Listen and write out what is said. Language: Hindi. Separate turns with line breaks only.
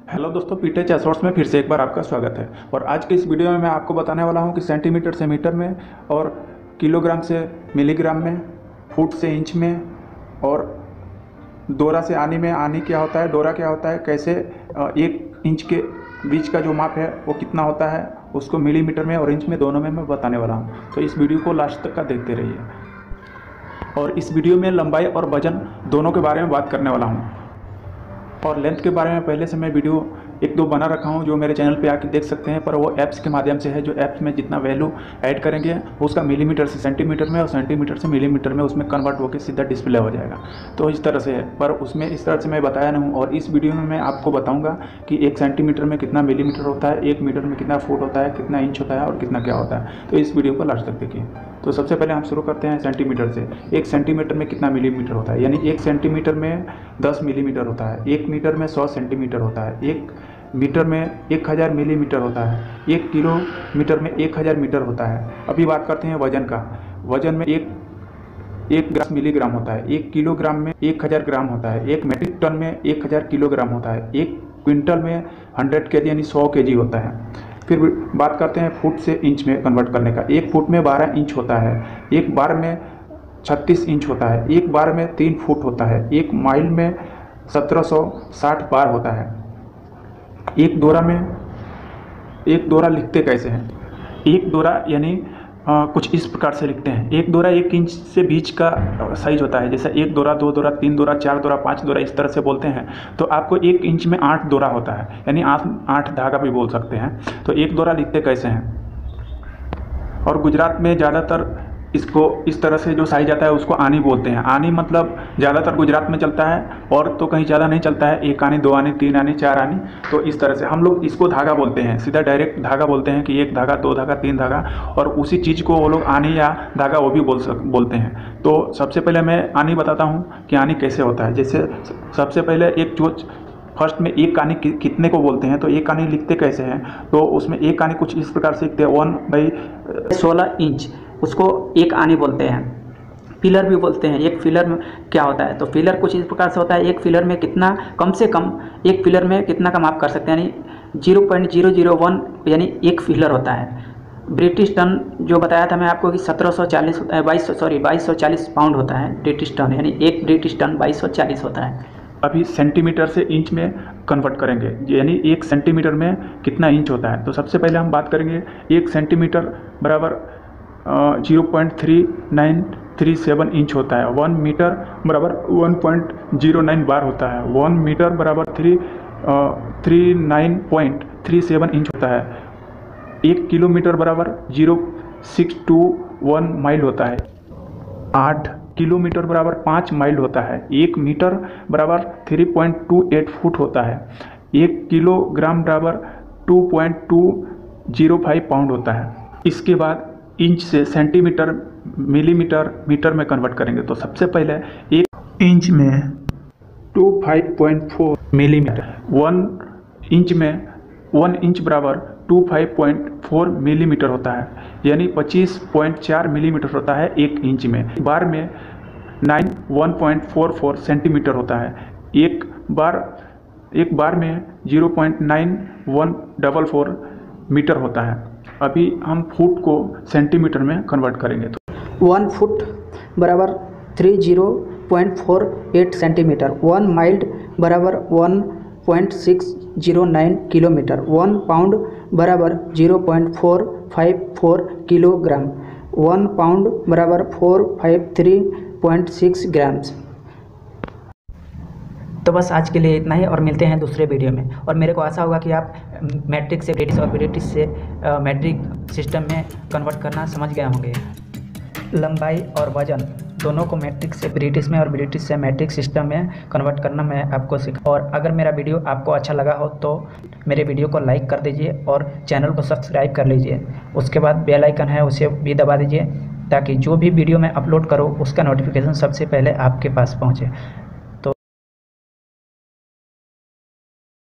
हेलो दोस्तों, पीटे चैसवर्ड्स में फिर से एक बार आपका स्वागत है। और आज के इस वीडियो में मैं आपको बताने वाला हूं कि सेंटीमीटर से मीटर में और किलोग्राम से मिलीग्राम में, फुट से इंच में और डोरा से आनी में, आनी क्या होता है, डोरा क्या होता है, कैसे 1 इंच के बीच का जो माप है वो कितना होता है, उसको मिलीमीटर में और इंच में दोनों में मैं बताने वाला हूँ। तो इस वीडियो को लास्ट तक का देखते रहिए। और इस वीडियो में लंबाई और वजन दोनों के बारे में बात करने वाला हूँ। और लेंथ के बारे में पहले से मैं वीडियो 1-2 बना रखा हूँ जो मेरे चैनल पे आके देख सकते हैं, पर वो ऐप्स के माध्यम से है। जो ऐप्स में जितना वैल्यू ऐड करेंगे उसका मिलीमीटर से सेंटीमीटर में और सेंटीमीटर से मिलीमीटर में उसमें कन्वर्ट होकर सीधा डिस्प्ले हो जाएगा। तो इस तरह से है, पर उसमें इस तरह से मैं बताया नहीं हूँ। और इस वीडियो में मैं आपको बताऊँगा कि 1 सेंटीमीटर में कितना मिलीमीटर होता है, 1 मीटर में कितना फुट होता है, कितना इंच होता है और कितना क्या होता है। तो इस वीडियो को लास्ट तक देखिए। तो सबसे पहले हम शुरू करते हैं सेंटीमीटर से। 1 सेंटीमीटर में कितना मिलीमीटर होता है, यानी 1 सेंटीमीटर में 10 मिलीमीटर होता है। 1 मीटर में 100 सेंटीमीटर होता है। 1 मीटर में 1000 मिलीमीटर होता है। 1 किलोमीटर में 1000 मीटर होता है। अभी बात करते हैं वजन का। वजन में एक ग्राम मिलीग्राम होता है। 1 किलोग्राम में 1000 ग्राम होता है। 1 मेट्रिक टन में 1000 किलोग्राम होता है। 1 क्विंटल में 100 केजी यानी 100 केजी होता है। फिर बात करते हैं फुट से इंच में कन्वर्ट करने का। 1 फुट में 12 इंच होता है। 1 बार में 36 इंच होता है। 1 बार में 3 फुट होता है। 1 माइल में 1760 बार होता है। एक दोरा लिखते कैसे हैं? एक दोरा यानी कुछ इस प्रकार से लिखते हैं। एक दोरा 1 इंच से बीच का साइज होता है। जैसे 1 दोरा, 2 दोरा, 3 दोरा, 4 दोरा, 5 दोरा, इस तरह से बोलते हैं। तो आपको 1 इंच में 8 दोरा होता है, यानी 8 धागा भी बोल सकते हैं। तो एक दोरा लिखते कैसे हैं? और गुजरात में ज़्यादातर इसको इस तरह से जो साइज आता है उसको आनी बोलते हैं। आनी मतलब ज़्यादातर गुजरात में चलता है, और तो कहीं ज़्यादा नहीं चलता है। 1 आनी, 2 आनी, 3 आनी, 4 आनी। तो इस तरह से हम लोग इसको धागा बोलते हैं। सीधा डायरेक्ट धागा बोलते हैं कि 1 धागा, 2 धागा, 3 धागा। और उसी चीज़ को वो लोग आनी या धागा वो भी बोलते हैं। तो सबसे पहले मैं आनी बताता हूँ कि आनी कैसे होता है। जैसे सबसे पहले एक जो फर्स्ट में 1 आनी कितने को बोलते हैं, तो 1 आनी लिखते कैसे हैं? तो उसमें 1 आनी कुछ इस प्रकार से लिखते हैं, 1/16 इंच, उसको 1 आनी बोलते हैं। फिलर भी बोलते हैं। एक फिलर में क्या होता है? तो फिलर कुछ इस प्रकार से होता है। एक फिलर में कितना, कम से कम एक फिलर में कितना का माप कर सकते हैं, यानी 0.001 यानी 1 फिलर होता है। ब्रिटिश टन जो बताया था मैं आपको कि 2240 पाउंड होता है ब्रिटिश टन, यानी 1 ब्रिटिश टन 2240 होता है। अभी सेंटीमीटर से इंच में कन्वर्ट करेंगे, यानी 1 सेंटीमीटर में कितना इंच होता है। तो सबसे पहले हम बात करेंगे 1 सेंटीमीटर बराबर 0.3937 इंच होता है। 1 मीटर बराबर 1.09 बार होता है। 1 मीटर बराबर 39.37 इंच होता है। 1 किलोमीटर बराबर 0621 माइल होता है। 8 किलोमीटर बराबर 5 माइल होता है। 1 मीटर बराबर 3.28 फुट होता है। 1 किलोग्राम बराबर 2.205 पाउंड होता है। इसके बाद इंच से सेंटीमीटर, मिलीमीटर, मीटर में कन्वर्ट करेंगे। तो सबसे पहले 1 इंच में 25.4 मिलीमीटर। 1 इंच में 1 इंच बराबर 25.4 मिलीमीटर होता है, यानी 25.4 मिलीमीटर होता है 1 इंच में। बार में 1.44 सेंटीमीटर होता है। एक बार में 0.9144 मीटर होता है। अभी हम फुट को सेंटीमीटर में कन्वर्ट करेंगे। तो
1 फुट बराबर 30.48 सेंटीमीटर। 1 माइल बराबर 1.609 किलोमीटर। 1 पाउंड बराबर 0.454 किलोग्राम। 1 पाउंड बराबर 453.6 ग्राम्स। तो बस आज के लिए इतना ही, और मिलते हैं दूसरे वीडियो में। और मेरे को आशा होगा कि आप मैट्रिक से ब्रिटिश और ब्रिटिश से मैट्रिक सिस्टम में कन्वर्ट करना समझ गए होंगे। लंबाई और वजन दोनों को मैट्रिक से ब्रिटिश में और ब्रिटिश से मैट्रिक सिस्टम में कन्वर्ट करना मैं आपको सिखा। और अगर मेरा वीडियो आपको अच्छा लगा हो तो मेरे वीडियो को लाइक कर दीजिए और चैनल को सब्सक्राइब कर लीजिए। उसके बाद बेल आइकन है उसे भी दबा दीजिए, ताकि जो भी वीडियो मैं अपलोड करूँ उसका नोटिफिकेशन सबसे पहले आपके पास पहुँचे।